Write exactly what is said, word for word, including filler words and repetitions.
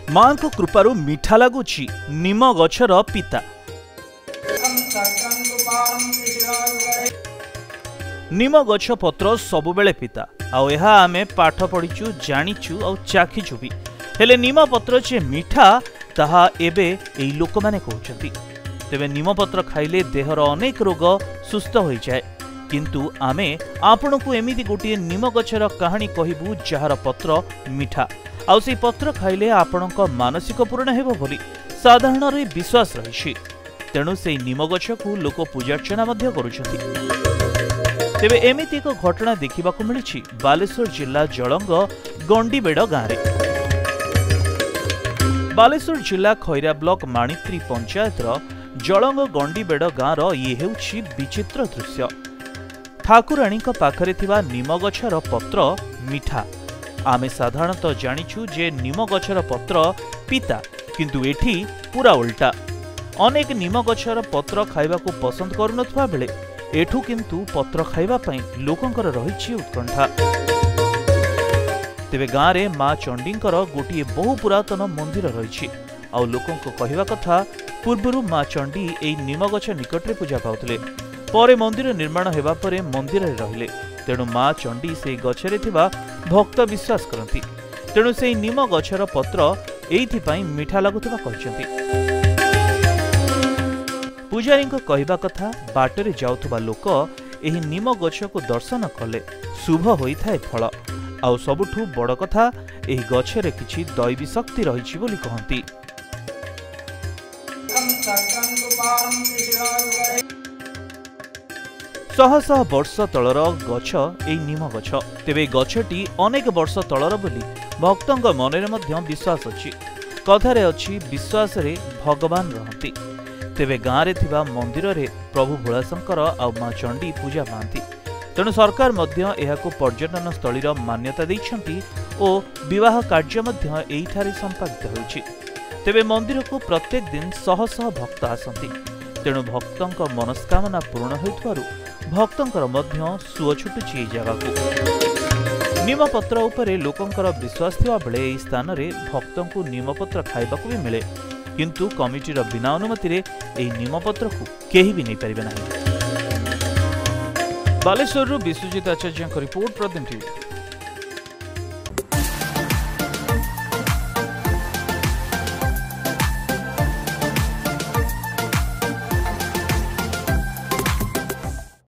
मां को कृपारू मिठा लगुची निम गछर पिता। निम गछ पत्र सबुबेले पिता आउ एहा आमे पाठ पढ़ीचु जानिचु आउ चाखिचु भी हेले निम पत्र जे मिठा ताहा एबे एई लोक माने कहउछंती। तेबे निम पत्र खाइले देहर अनेक रोग सुस्थ होई जाय किंतु आमे आपनकु एमिति गोटे निम गछर कहानी कहिबु जहार पत्र मिठा आउ से पत्र खाइले आपनक मानसिक पूर्ण हेबो बोली साधारण रे विश्वास रहिछि। तेणु से निम गछकु लोक पूजार्चना मध्य करूछंती। तेबे एमिति एक घटना देखिबाकु मिलिछि बालेश्वर जिला जलंग गंडीबेड़ गाँव। बालेश्वर जिला खैरा ब्लॉक माणित्री पंचायतर जलंग गंडीबेड़ गाँवर ये हेउछि विचित्र दृश्य। ठाकुराणी पाखरे थिबा निम गछर पत्र मिठा। आमे साधारणतः जानिछु जे निम गछर पत्र पिता किंतु एठी पूरा उल्टा। अनेक निम गछर पत्र खाइबाकू पसंद करुनथवा बेले एठू किंतु पत्र खाइबा पई लोकंकर रहिछि उत्कंठा। तेबे गाँव रे मां चंडींकर गोटिए बहु पुरातन मंदिर रहिछि आउ लोकंक कहिबा कथा पूर्वरु मां चंडी एई निम गछ निकटरे पूजा पाउतले परे मंदिर निर्माण हेबा परे मंदिर रे रहिले। तेणु मां चंडी से गछरे थिबा भक्त विश्वास करती। तेणु से निम गछर पत्र एइथि पई मिठा लागुथबा कहचंती। पूजारी कहवा कथा बाटरे जाउथबा लोक एही निम गछ को दर्शन कले शुभ होइथाय फल आउ सबुठु बड़ कथा एही गछरे किछि दैवी शक्ति रहिछि बोली कहंती। शह शह वर्ष तलर गछ एई निम गछ। तेबे गछटी अनेक वर्ष तलर बोली भक्तंक मनरे मध्य विश्वास अछि। कथारे अछि विश्वास रे भगवान रहंती। तेबे गाँव रे थिबा मंदिर रे प्रभु भोलाशंकर आउ मां चंडी पूजा पाती। तेणु सरकार मध्य एहाकू पर्यटन स्थलीर मान्यता दैछंती ओ विवाह कार्य मध्य एइठारे संपादित होउछि। तेबे मंदिर को प्रत्येक दिन शह शह भक्त आसंती। तेणु भक्तंक मनस्कामना पूर्ण होइथवारु भक्तंकर मध्य सुଅ छुटुछि एई जगह। निमपत्र उपरे लोकंकर विश्वास थिबा बेले एई स्थान रे भक्तंकु निमपत्र खाइबाकू भी मिले किंतु कमिटीर बिना अनुमति रे एई निमपत्र को केही भी नहीं पारिबे नाही। Baleshwar Biswajit Acharya report Pradeep TV.